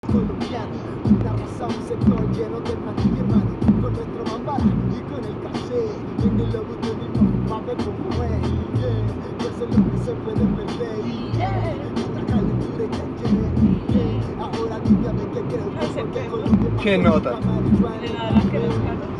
colombiano, una raza, un sector lleno de hermano y hermano, con nuestro mambara y con el caché, en el lobo de mi mamá ve como es, eso es lo que se puede perder, nuestra calentura y caché, ahora dígame que creo que porque Colombia ¿Qué nota? marihuana.